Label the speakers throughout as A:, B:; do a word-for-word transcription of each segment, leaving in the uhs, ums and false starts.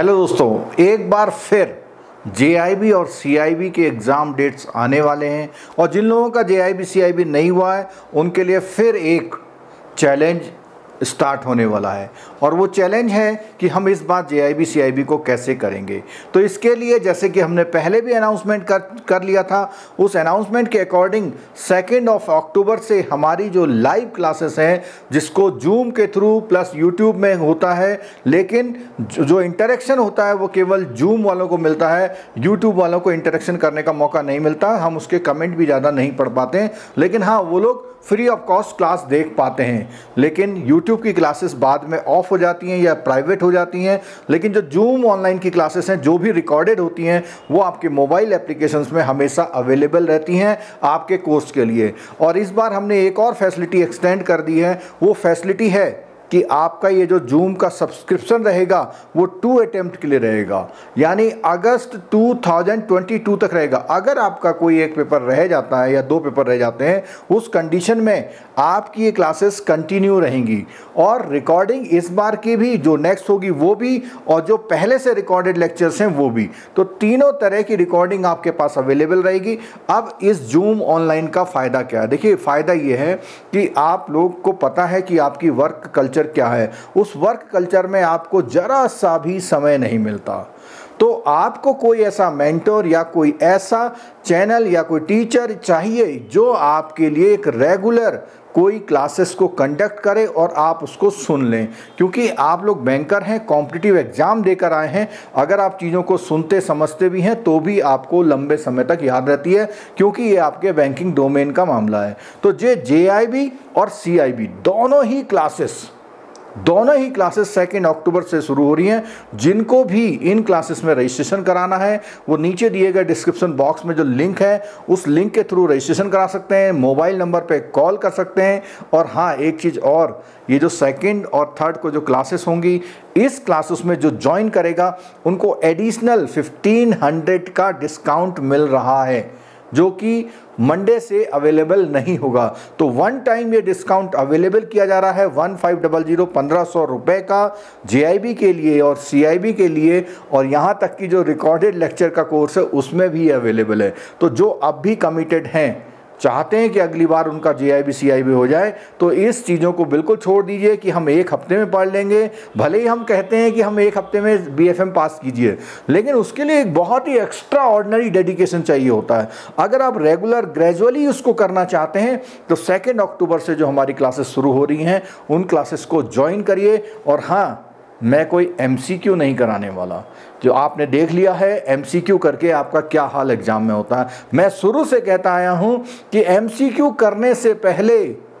A: Hello दोस्तों, एक बार फिर जे आई बी और सी आई बी के एग्ज़ाम डेट्स आने वाले हैं और जिन लोगों का जे I B C I B नहीं हुआ है उनके लिए फिर एक चैलेंज स्टार्ट होने वाला है और वो चैलेंज है कि हम इस बार जे I B C I B को कैसे करेंगे। तो इसके लिए जैसे कि हमने पहले भी अनाउंसमेंट कर कर लिया था, उस अनाउंसमेंट के अकॉर्डिंग सेकेंड ऑफ अक्टूबर से हमारी जो लाइव क्लासेस हैं, जिसको जूम के थ्रू प्लस यूट्यूब में होता है, लेकिन जो इंटरेक्शन होता है वो केवल जूम वालों को मिलता है, यूट्यूब वालों को इंटरेक्शन करने का मौका नहीं मिलता। हम उसके कमेंट भी ज़्यादा नहीं पढ़ पाते हैं, लेकिन हाँ, वो लोग फ्री ऑफ कॉस्ट क्लास देख पाते हैं। लेकिन यूट्यूब की क्लासेस बाद में ऑफ हो जाती हैं या प्राइवेट हो जाती हैं, लेकिन जो जूम ऑनलाइन की क्लासेस हैं जो भी रिकॉर्डेड होती हैं वो आपके मोबाइल एप्लीकेशंस में हमेशा अवेलेबल रहती हैं आपके कोर्स के लिए। और इस बार हमने एक और फैसिलिटी एक्सटेंड कर दी है। वो फैसिलिटी है कि आपका ये जो जूम का सब्सक्रिप्शन रहेगा वो टू अटेम्प्ट के लिए रहेगा, यानी अगस्त दो हज़ार बाईस तक रहेगा। अगर आपका कोई एक पेपर रह जाता है या दो पेपर रह जाते हैं, उस कंडीशन में आपकी ये क्लासेस कंटिन्यू रहेंगी और रिकॉर्डिंग इस बार की भी, जो नेक्स्ट होगी वो भी, और जो पहले से रिकॉर्डेड लेक्चर्स हैं वो भी। तो तीनों तरह की रिकॉर्डिंग आपके पास अवेलेबल रहेगी। अब इस जूम ऑनलाइन का फ़ायदा क्या है? देखिए, फ़ायदा ये है कि आप लोग को पता है कि आपकी वर्क कल्चर क्या है। उस वर्क कल्चर में आपको जरा सा भी समय नहीं मिलता, तो आपको कोई ऐसा मेंटर या कोई ऐसा चैनल या कोई टीचर चाहिए जो आपके लिए एक रेगुलर कोई क्लासेस को कंडक्ट करे और आप उसको सुन लें। क्योंकि आप लोग बैंकर हैं, कॉम्पिटिटिव एग्जाम देकर आए हैं। अगर आप चीज़ों को सुनते समझते भी हैं तो भी आपको लंबे समय तक याद रहती है, क्योंकि ये आपके बैंकिंग डोमेन का मामला है। तो जे जे आई बी और सी आई बी दोनों ही क्लासेस दोनों ही क्लासेस सेकेंड अक्टूबर से शुरू हो रही हैं। जिनको भी इन क्लासेस में रजिस्ट्रेशन कराना है वो नीचे दिए गए डिस्क्रिप्शन बॉक्स में जो लिंक है उस लिंक के थ्रू रजिस्ट्रेशन करा सकते हैं, मोबाइल नंबर पे कॉल कर सकते हैं। और हाँ, एक चीज़ और, ये जो सेकंड और थर्ड को जो क्लासेस होंगी, इस क्लासेस में जो ज्वाइन करेगा उनको एडिशनल फिफ्टीन हंड्रेड का डिस्काउंट मिल रहा है, जो कि मंडे से अवेलेबल नहीं होगा। तो वन टाइम ये डिस्काउंट अवेलेबल किया जा रहा है वन फाइव डबल जीरो पंद्रह सौ रुपये का जे आई बी के लिए और सी आई बी के लिए, और यहाँ तक कि जो रिकॉर्डेड लेक्चर का कोर्स है उसमें भी अवेलेबल है। तो जो अब भी कमिटेड हैं, चाहते हैं कि अगली बार उनका जे I B C I B हो जाए, तो इस चीज़ों को बिल्कुल छोड़ दीजिए कि हम एक हफ्ते में पढ़ लेंगे। भले ही हम कहते हैं कि हम एक हफ्ते में बी एफ एम पास कीजिए, लेकिन उसके लिए एक बहुत ही एक्स्ट्रा ऑर्डिनरी डेडिकेशन चाहिए होता है। अगर आप रेगुलर ग्रेजुअली उसको करना चाहते हैं तो सेकेंड अक्टूबर से जो हमारी क्लासेस शुरू हो रही हैं उन क्लासेस को ज्वाइन करिए। और हाँ, मैं कोई एम सी क्यू नहीं कराने वाला। जो आपने देख लिया है एम सी क्यू करके आपका क्या हाल एग्जाम में होता है। मैं शुरू से कहता आया हूं कि एम सी क्यू करने से पहले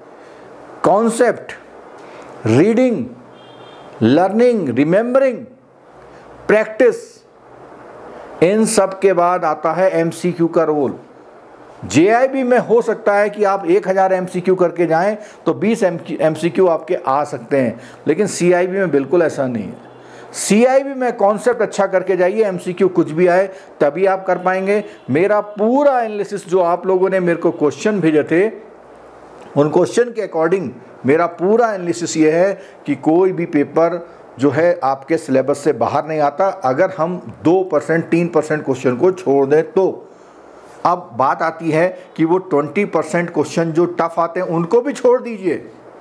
A: concept, reading, learning, remembering, practice, इन सब के बाद आता है एम सी क्यू का रोल। जे आई बी में हो सकता है कि आप एक हज़ार एम सी क्यू करके जाएं तो बीस एम सी क्यू आपके आ सकते हैं, लेकिन सी आई बी में बिल्कुल ऐसा नहीं है। सी आई बी में कॉन्सेप्ट अच्छा करके जाइए, एम सी क्यू कुछ भी आए तभी आप कर पाएंगे। मेरा पूरा एनालिसिस, जो आप लोगों ने मेरे को क्वेश्चन भेजे थे, उन क्वेश्चन के अकॉर्डिंग मेरा पूरा एनालिसिस ये है कि कोई भी पेपर जो है आपके सिलेबस से बाहर नहीं आता अगर हम दो परसेंट तीन परसेंट क्वेश्चन को छोड़ दें तो। अब बात आती है कि वो ट्वेंटी परसेंट क्वेश्चन जो टफ आते हैं उनको भी छोड़ दीजिए।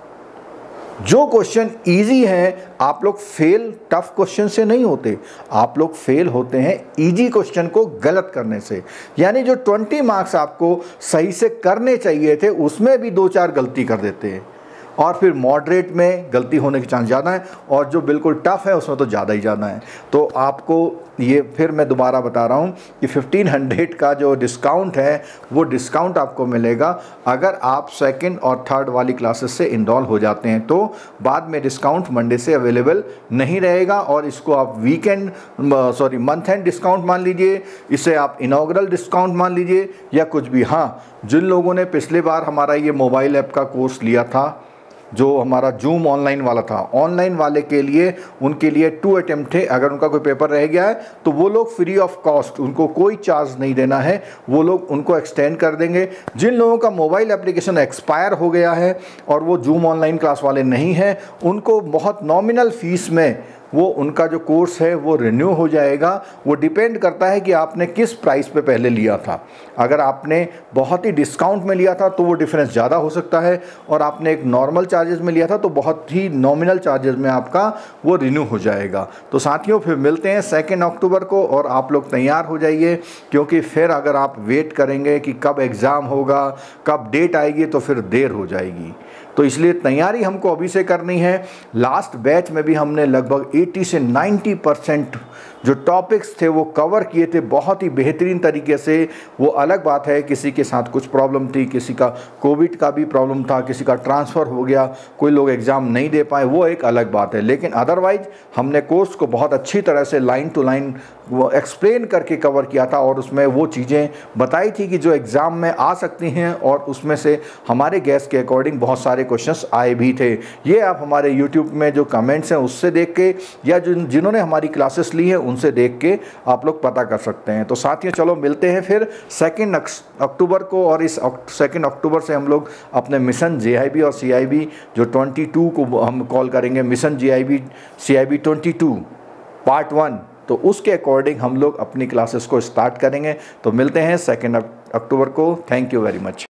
A: जो क्वेश्चन इजी हैं, आप लोग फेल टफ क्वेश्चन से नहीं होते, आप लोग फेल होते हैं इजी क्वेश्चन को गलत करने से। यानी जो ट्वेंटी मार्क्स आपको सही से करने चाहिए थे उसमें भी दो चार गलती कर देते हैं, और फिर मॉडरेट में गलती होने के चांस ज़्यादा है, और जो बिल्कुल टफ है उसमें तो ज़्यादा ही ज़्यादा है। तो आपको ये फिर मैं दोबारा बता रहा हूँ कि फिफ्टीन हंड्रेड का जो डिस्काउंट है वो डिस्काउंट आपको मिलेगा अगर आप सेकंड और थर्ड वाली क्लासेस से इनरोल हो जाते हैं। तो बाद में डिस्काउंट मंडे से अवेलेबल नहीं रहेगा, और इसको आप weekend sorry month end discount मान लीजिए, इसे आप इनॉग्रल डिस्काउंट मान लीजिए, या कुछ भी। हाँ, जिन लोगों ने पिछले बार हमारा ये मोबाइल ऐप का कोर्स लिया था, जो हमारा जूम ऑनलाइन वाला था, ऑनलाइन वाले के लिए, उनके लिए टू अटेम्प्ट थे। अगर उनका कोई पेपर रह गया है तो वो लोग फ्री ऑफ कॉस्ट, उनको कोई चार्ज नहीं देना है, वो लोग उनको एक्सटेंड कर देंगे। जिन लोगों का मोबाइल एप्लीकेशन एक्सपायर हो गया है और वो जूम ऑनलाइन क्लास वाले नहीं हैं, उनको बहुत नॉमिनल फीस में वो उनका जो कोर्स है वो रिन्यू हो जाएगा। वो डिपेंड करता है कि आपने किस प्राइस पे पहले लिया था। अगर आपने बहुत ही डिस्काउंट में लिया था तो वो डिफरेंस ज़्यादा हो सकता है, और आपने एक नॉर्मल चार्जेस में लिया था तो बहुत ही नॉमिनल चार्जेस में आपका वो रिन्यू हो जाएगा। तो साथियों फिर मिलते हैं सेकेंड अक्टूबर को, और आप लोग तैयार हो जाइए, क्योंकि फिर अगर आप वेट करेंगे कि कब एग्ज़ाम होगा, कब डेट आएगी, तो फिर देर हो जाएगी। तो इसलिए तैयारी हमको अभी से करनी है। लास्ट बैच में भी हमने लगभग अस्सी से नब्बे परसेंट जो टॉपिक्स थे वो कवर किए थे बहुत ही बेहतरीन तरीके से। वो अलग बात है किसी के साथ कुछ प्रॉब्लम थी, किसी का कोविड का भी प्रॉब्लम था, किसी का ट्रांसफ़र हो गया, कोई लोग एग्ज़ाम नहीं दे पाए, वो एक अलग बात है। लेकिन अदरवाइज हमने कोर्स को बहुत अच्छी तरह से लाइन टू लाइन वो एक्सप्लेन करके कवर किया था, और उसमें वो चीज़ें बताई थी कि जो एग्ज़ाम में आ सकती हैं, और उसमें से हमारे गैस के अकॉर्डिंग बहुत सारे क्वेश्चंस आए भी थे। ये आप हमारे यूट्यूब में जो कमेंट्स हैं उससे देख के, या जिन जिन्होंने हमारी क्लासेस ली है उनसे देख के आप लोग पता कर सकते हैं। तो साथियों चलो मिलते हैं फिर सेकेंड अक्टूबर को, और इस सेकेंड अक्टूबर से हम लोग अपने मिशन जे आई बी और सी आई बी जो बाईस को हम कॉल करेंगे mission J I B C I B बाईस पार्ट वन, तो उसके अकॉर्डिंग हम लोग अपनी क्लासेस को स्टार्ट करेंगे। तो मिलते हैं सेकेंड अक्टूबर को। Thank you very much.